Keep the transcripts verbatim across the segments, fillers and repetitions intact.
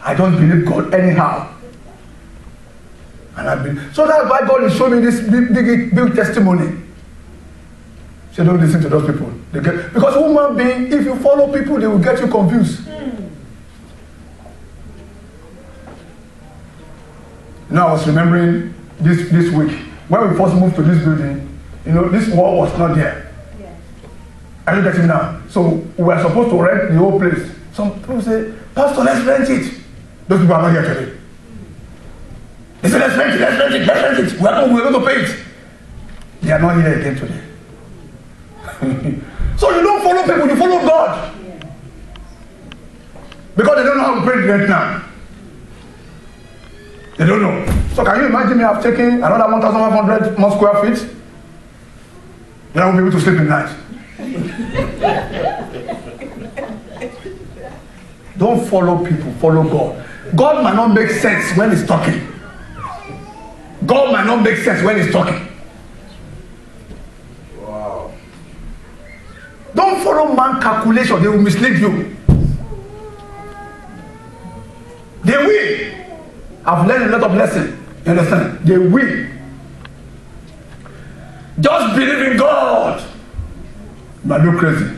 I don't believe God anyhow. And I believe. So that's why God is showing me this big, big, big testimony. So don't listen to those people. They get, because human being, if you follow people, they will get you confused. Mm. You know, I was remembering this this week when we first moved to this building. You know, this wall was not there. Yeah. Are you getting now? So we were supposed to rent the whole place. Some people say, Pastor, let's rent it. Those people are not here today. They say, let's rent it, let's rent it, let's rent it. We are, we're going to pay it. They are not here again today. So you don't follow people, you follow God. Yeah. Because they don't know how to pay rent now. They don't know. So can you imagine me have taken another one thousand five hundred more square feet? Then I won't be able to sleep at night. Don't follow people, follow God. God might not make sense when he's talking. God might not make sense when he's talking. Wow. Don't follow man calculation, they will mislead you. They will. I've learned a lot of lessons. You understand? They will. Just believe in God. But no crazy.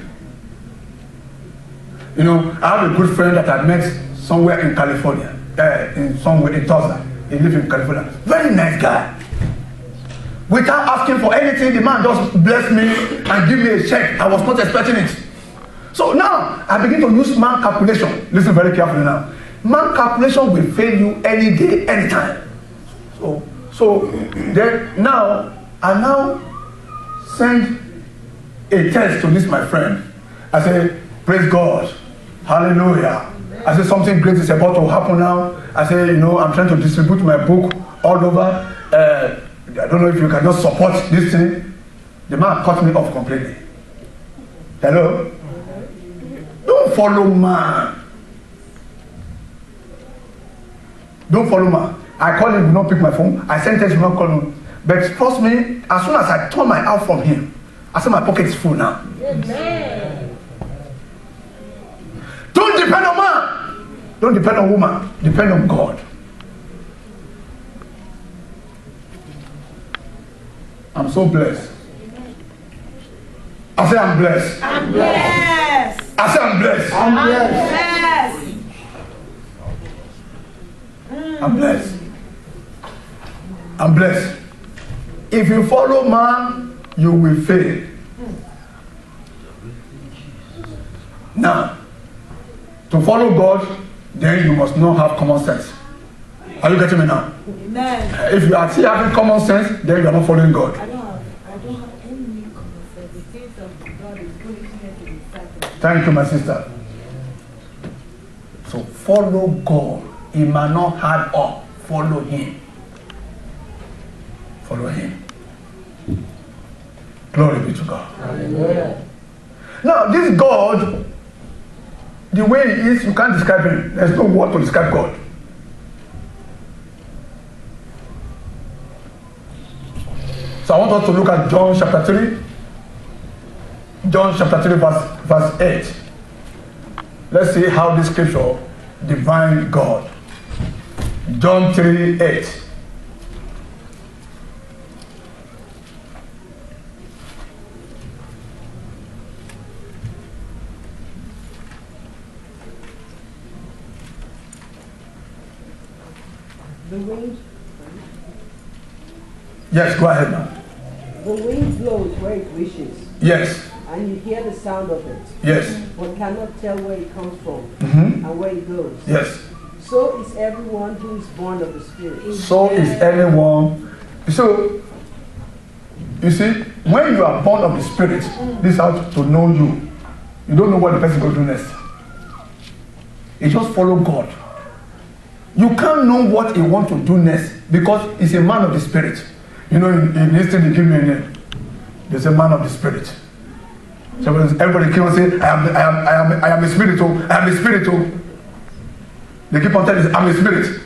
You know, I have a good friend that I met somewhere in California. Uh, in somewhere in Tulsa. He lives in California. Very nice guy. Without asking for anything, the man just blessed me and give me a check. I was not expecting it. So now, I begin to use man calculation. Listen very carefully now. Man calculation will fail you any day, anytime. So, so then now, I now send a text to this my friend. I say, praise God. Hallelujah. I say something great is about to happen now. I say, you know, I'm trying to distribute my book all over. Uh, I don't know if you can just support this thing. The man cut me off completely. Hello? Don't follow man. Don't follow man. I call him, he will not pick my phone. I send text, he will not call him. But trust me, as soon as I turn my out from him, I say my pocket is full now. Amen. Don't depend on man. Don't depend on woman. Depend on God. I'm so blessed. I say I'm blessed. I'm blessed. I say I'm blessed. I'm blessed. I'm blessed. I'm blessed. If you follow man, you will fail. Now, to follow God, then you must not have common sense. Are you getting me now? Amen. If you are still having common sense, then you are not following God. I don't have, I don't have any common sense. The things of God is foolishness in His sight. Thank you, my sister. So follow God. He might not hard up. Follow Him. Follow Him. Glory be to God. Hallelujah. Now, this God, the way He is, you can't describe Him. There's no word to describe God. So I want us to look at John chapter three. John chapter three, verse, verse eight. Let's see how this scripture defines God. John three, eight. The wind, Yes, go ahead now. the wind blows where it wishes, Yes, and you hear the sound of it, yes, but cannot tell where it comes from mm-hmm. and where it goes. yes. So is everyone who is born of the Spirit. So is anyone. So, you see, when you are born of the Spirit, this is how to know you. You don't know what the person will do next. You just follow God. You can't know what he wants to do next because he's a man of the Spirit. You know, in, in history, they give me a name. There's a man of the Spirit. So everybody keep on saying, I am, I am, I am, I am a spirit. Oh, I am a spirit. Oh. They keep on telling you, I'm a spirit.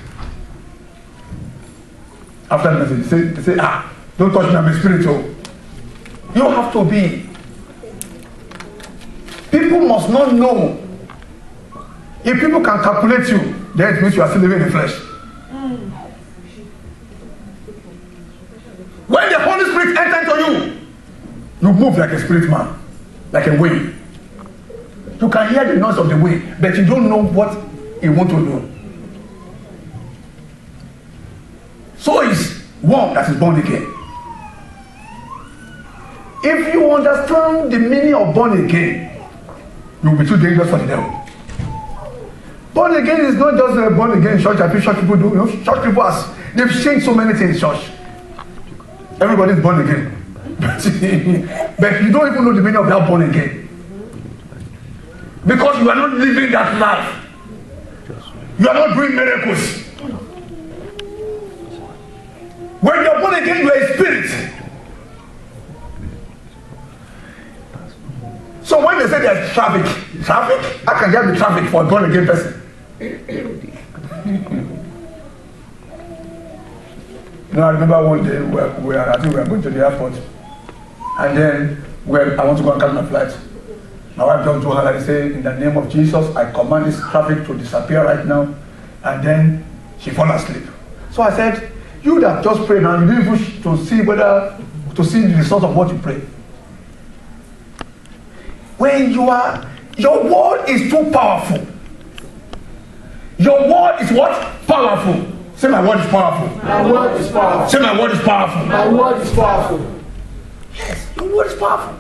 After the message, they say, they say, ah, don't touch me, I'm a spirit. Oh. You have to be. People must not know If people can calculate you, then it means you are still living in the flesh. When the Holy Spirit enters into you, you move like a spirit man, like a wind. You can hear the noise of the wind, but you don't know what he wants to do. So is one that is born again. If you understand the meaning of born again, you will be too dangerous for the devil. Born again is not just uh, born again in church. I think church people do. You know, church people has they've changed so many things in church. Everybody is born again. But you don't even know the meaning of that born again. Because you are not living that life. You are not doing miracles. When you are born again, you are a spirit. So when they say there's traffic, traffic, how can there be traffic for a born again person? You know, I remember one day we were, we were, I think we were going to the airport, and then well, I want to go and catch my flight. My wife just told her, like, say, in the name of Jesus, I command this traffic to disappear right now. And then she fell asleep. So I said, you that just pray now, you didn't even to see whether to see the result of what you pray. When you are, your word is too powerful. Your word is what? Powerful. Say my word is powerful. My word is powerful. Say my word is powerful. My word is powerful. Yes, your word is powerful.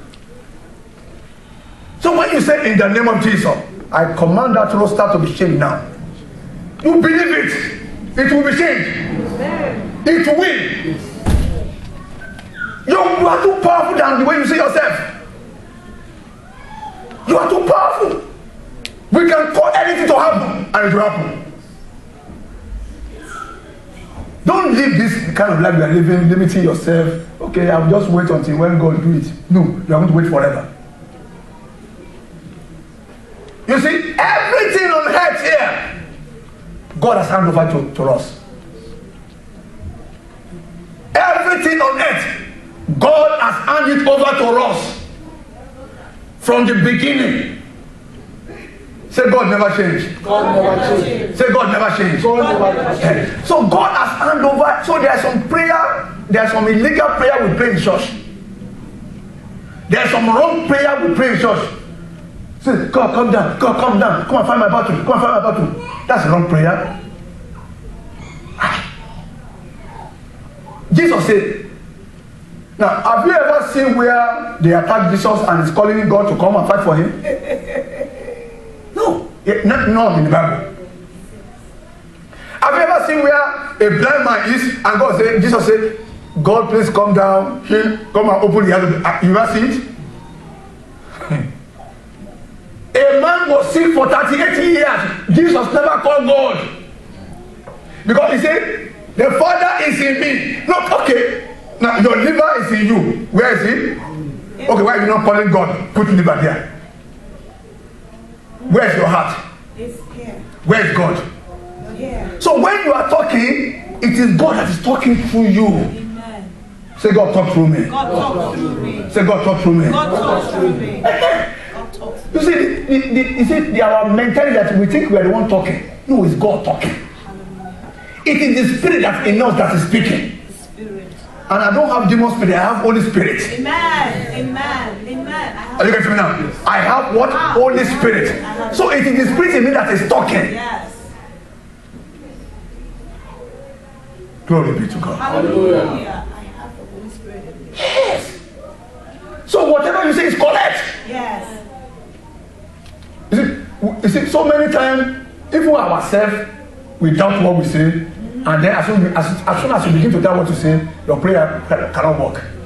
So when you say in the name of Jesus, I command that roster to be changed now. You believe it, it will be changed. It will. You, you are too powerful than the way you see yourself. You are too powerful. We can call anything to happen and it will happen. Don't live this kind of life you are living, limiting yourself. Okay, I'll just wait until when God do it. No, you are going to wait forever. You see, everything on earth here, God has handed over to, to us. Everything on earth, God has handed over to us from the beginning. Say God never changed. God never changed. Say God never changed. God never changed. So God has handed over. So there are some prayer, there are some illegal prayer we pray in church. There are some wrong prayer we pray in church. Say, God, come down. God, come down. Come and find my battle. Come and find my battle. That's the wrong prayer. Jesus said, now, have you ever seen where they attack Jesus and he's calling God to come and fight for him? No. Yeah, not, not in the Bible. Have you ever seen where a blind man is and God said, Jesus said, God, please come down here, come and open the other. You ever see it? A man was sick for thirty-eight years. Jesus never called God. Because he said, the Father is in me. Look, okay. Now your liver is in you. Where is it? Okay, why are you not calling God? Put liver there. Where is your heart? It's here. Where is God? Here. So when you are talking, it is God that is talking through you. Amen. Say, God, talk through me. God talk through me. Say, God, talk through me. God talk through me. God talk through me. You see, the, the, the, you see the, our mentality that we think we are the one talking. No, it's God talking. It is the Spirit that in us that is speaking. Spirit. And I don't have demon spirit, I have Holy Spirit. Amen. Amen. Amen. I have Are you getting me now? I have what? Ah, Holy yeah. Spirit. So it is the Spirit in me that is talking. Yes. Glory be to God. Hallelujah. I have the Holy Spirit in me. Yes. So whatever you say is correct. Yes. You see, you see so many times, even ourselves, we doubt what we say. And then as soon, as, as soon as you begin to doubt what you say, your prayer cannot work.